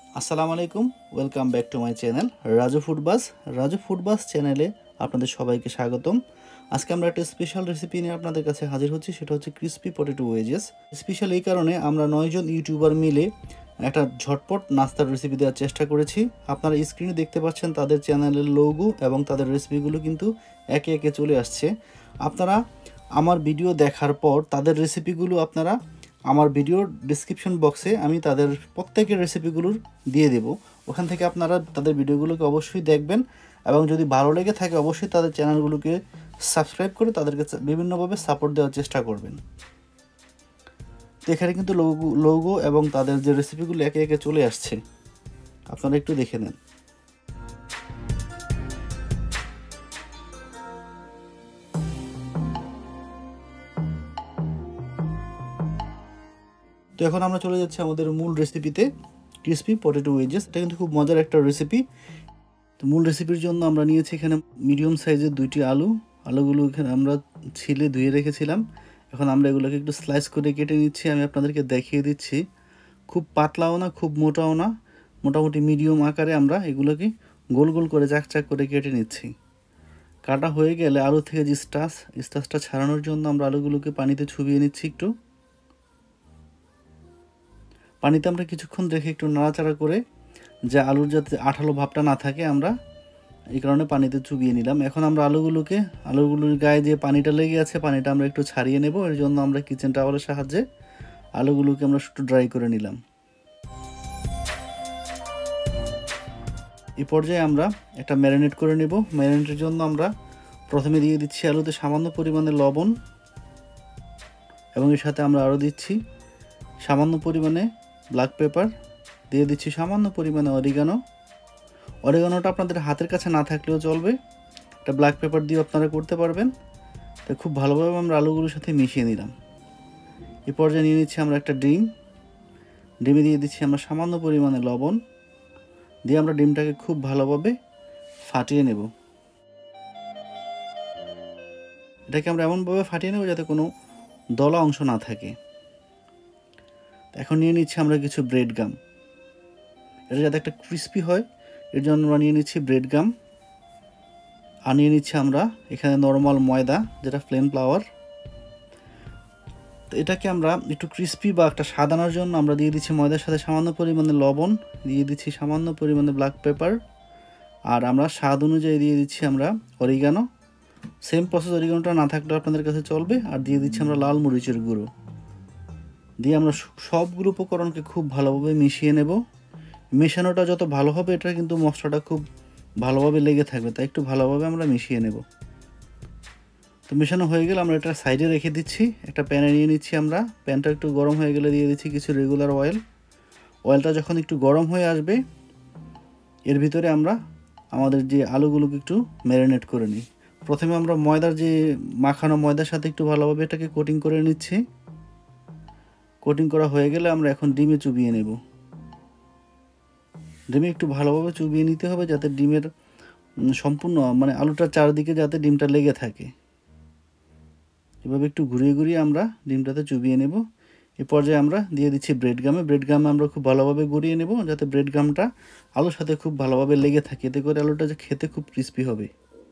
আসসালামু আলাইকুম, welcome back to my channel Raju ফুডবাস। রাজু ফুডবাস চ্যানেলে আপনাদের সবাইকে স্বাগতম। আজকে আমরা একটা স্পেশাল রেসিপি নিয়ে আপনাদের কাছে হাজির হচ্ছি, সেটা হচ্ছে ক্রিসপি পটেটো ওয়েজেস। স্পেশাল এই কারণে আমরা 9 জন ইউটিউবার মিলে একটা ঝটপট নাস্তার রেসিপি দেওয়ার চেষ্টা করেছি। আপনারা স্ক্রিনে দেখতে পাচ্ছেন তাদের চ্যানেলের লোগো এবং তাদের রেসিপিগুলো কিন্তু একে একে চলে আসছে। আপনারা আমার ভিডিও দেখার পর তাদের রেসিপিগুলো আপনারা আমার ভিডিওর ডেসক্রিপশন বক্সে আমি তাদের প্রত্যেকের রেসিপিগুলোর দিয়ে দেব। ওখান থেকে আপনারা তাদের ভিডিওগুলোকে অবশ্যই দেখবেন এবং যদি ভালো লেগে থাকে অবশ্যই তাদের চ্যানেলগুলোকে সাবস্ক্রাইব করে তাদেরকে বিভিন্নভাবে সাপোর্ট দেওয়ার চেষ্টা করবেন। তো এখানে কিন্তু লোগো এবং তাদের যে রেসিপিগুলো একে একে চলে আসছে, আপনারা একটু দেখে নেন। তো এখন আমরা চলে যাচ্ছি আমাদের মূল রেসিপিতে, ক্রিসপি পটেটো ওয়েজেস। এটা কিন্তু খুব মজার একটা রেসিপি। তো মূল রেসিপির জন্য আমরা নিয়েছি এখানে মিডিয়াম সাইজের 2টি আলুগুলো এখানে আমরা ছিলে ধুয়ে রেখেছিলাম। এখন আমরা এগুলোকে একটু স্লাইস করে কেটে নিচ্ছি। আমি আপনাদেরকে দেখিয়ে দিচ্ছি, খুব পাতলাও না খুব মোটাও না, মোটামুটি মিডিয়াম আকারে আমরা এগুলোকে গোল গোল করে চাক করে কেটে নিচ্ছি। কাটা হয়ে গেলে আলু থেকে যে স্টাচটা ছাড়ানোর জন্য আমরা আলুগুলোকে পানিতে চুবিয়ে নিচ্ছি। একটু পানিতে আমরা কিছুক্ষণ রেখে একটু নাড়াচাড়া করে, যা আলুর যাতে আঠালো ভাবটা না থাকে, আমরা এই কারণে পানিতে চুবিয়ে নিলাম। এখন আমরা আলুগুলোর গায়ে যে পানিটা লেগে আছে পানিটা আমরা একটু ছাড়িয়ে নেব। এর জন্য আমরা কিচেন টাওয়ালের সাহায্যে আলুগুলোকে আমরা একটু ড্রাই করে নিলাম। এই পর্যায়ে আমরা একটা ম্যারিনেট করে নেব। ম্যারিনেটের জন্য আমরা প্রথমে দিয়ে দিচ্ছি আলুতে সামান্য পরিমাণে লবণ এবং এর সাথে আমরা আরও দিচ্ছি সামান্য পরিমাণে ব্ল্যাক পেপার, দিয়ে দিচ্ছি সামান্য পরিমাণে অরিগানোটা আপনাদের হাতের কাছে না থাকলেও চলবে, এটা ব্ল্যাক পেপার দিয়ে আপনারা করতে পারবেন। তো খুব ভালোভাবে আমরা আলুগুলোর সাথে মিশিয়ে নিলাম। এই পর্যায়ে নিয়ে নিচ্ছি আমরা একটা ডিমে দিয়ে দিচ্ছি আমরা সামান্য পরিমাণে লবণ, দিয়ে আমরা ডিমটাকে খুব ভালোভাবে ফাটিয়ে নেব। এটাকে আমরা এমনভাবে ফাটিয়ে নেব যাতে কোনো দলা অংশ না থাকে। এখন নিয়ে নিচ্ছি আমরা কিছু ব্রেড গাম, এটা যাতে একটা ক্রিস্পি হয় এর জন্য আমরা নিয়ে নিচ্ছি ব্রেড গাম। আর নিয়ে নিচ্ছি আমরা এখানে নর্মাল ময়দা, যেটা প্লেন ফ্লাওয়ার। তো এটাকে আমরা একটু ক্রিস্পি বা একটা স্বাদ আনার জন্য আমরা দিয়ে দিচ্ছি ময়দার সাথে সামান্য পরিমাণে লবণ, দিয়ে দিচ্ছি সামান্য পরিমাণে ব্ল্যাক পেপার, আর আমরা স্বাদ অনুযায়ী দিয়ে দিচ্ছি আমরা অরিগানো। সেম প্রসেস, অরিগানোটা না থাকলেও আপনাদের কাছে চলবে। আর দিয়ে দিচ্ছি আমরা লাল মরিচের গুঁড়ো, দিয়ে আমরা সবগুলো উপকরণকে খুব ভালোভাবে মিশিয়ে নেব। মেশানোটা যত ভালো হবে এটা কিন্তু মশলাটা খুব ভালোভাবে লেগে থাকবে, তাই একটু ভালোভাবে আমরা মিশিয়ে নেব। তো মেশানো হয়ে গেলে আমরা এটা সাইডে রেখে দিচ্ছি। একটা প্যানে নিয়ে নিচ্ছি আমরা, প্যানটা একটু গরম হয়ে গেলে দিয়ে দিচ্ছি কিছু রেগুলার অয়েলটা যখন একটু গরম হয়ে আসবে এর ভিতরে আমরা আমাদের যে আলুগুলোকে একটু ম্যারিনেট করে নিই। প্রথমে আমরা মাখানো ময়দার সাথে একটু ভালোভাবে এটাকে কোটিং করে নিচ্ছি। কোটিং করা হয়ে গেলে আমরা এখন ডিমে চুবিয়ে নেব। ডিমে একটু ভালোভাবে চুবিয়ে নিতে হবে যাতে ডিমের সম্পূর্ণ আলুটার চারদিকে যাতে ডিমটা লেগে থাকে। এভাবে একটু ঘুরিয়ে আমরা ডিমটাতে চুবিয়ে নেব। এই পর্যায়ে আমরা দিয়ে দিচ্ছি ব্রেড গামে আমরা খুব ভালোভাবে গড়িয়ে নেব যাতে ব্রেড গামটা আলুর সাথে খুব ভালোভাবে লেগে থাকে, এতে করে আলুটা যে খেতে খুব ক্রিস্পি হবে।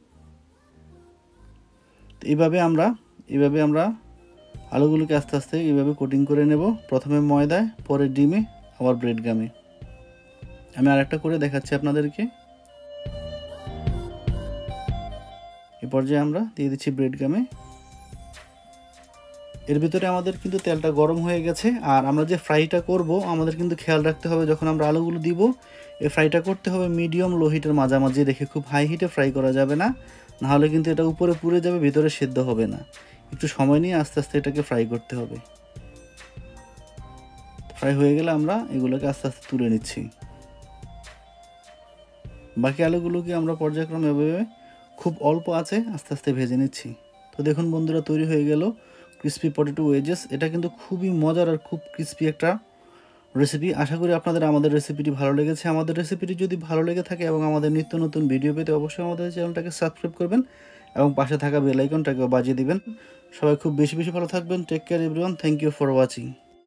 তো এইভাবে আমরা আলুগুলোকে আস্তে আস্তে এইভাবে কোটিং করে নেব, প্রথমে ময়দায়, পরে ডিমে, আবার ব্রেড গামে। আমি আরেকটা করে দেখাচ্ছি আপনাদেরকে। এই পর্যায়ে আমরা দিয়ে দিচ্ছি ব্রেড গামে। এর ভিতরে আমাদের কিন্তু তেলটা গরম হয়ে গেছে। আর আমরা যে ফ্রাইটা করব আমাদের কিন্তু খেয়াল রাখতে হবে, যখন আমরা আলুগুলো দিব এই ফ্রাইটা করতে হবে মিডিয়াম লো হিটের মাঝামাঝি রেখে, খুব হাই হিটে ফ্রাই করা যাবে না, নাহলে কিন্তু এটা উপরে পুড়ে যাবে, ভিতরে সেদ্ধ হবে না। একটু সময় নিয়ে আস্তে আস্তে এটাকে ফ্রাই করতে হবে। ফ্রাই হয়ে গেলে আমরা এগুলোকে আস্তে আস্তে তুলে নিচ্ছি। বাকি আলুগুলোকে আমরা পর্যায়ক্রমে এভাবে খুব অল্প আছে আস্তে আস্তে ভেজে নিচ্ছি। তো দেখুন বন্ধুরা, তৈরি হয়ে গেল ক্রিসপি পটেটো ওয়েজেস। এটা কিন্তু খুবই মজার আর খুব ক্রিসপি একটা রেসিপি। আশা করি আপনাদের আমাদের রেসিপিটি ভালো লেগেছে। আমাদের রেসিপিটি যদি ভালো লেগে থাকে এবং আমাদের নিত্য নতুন ভিডিও পেতে অবশ্যই আমাদের চ্যানেলটাকে সাবস্ক্রাইব করবেন এবং পাশে থাকা বেল আইকনটাকেও বাজিয়ে দিবেন। সবাই খুব বেশি ভালো থাকবেন। Take care everyone. Thank you for watching.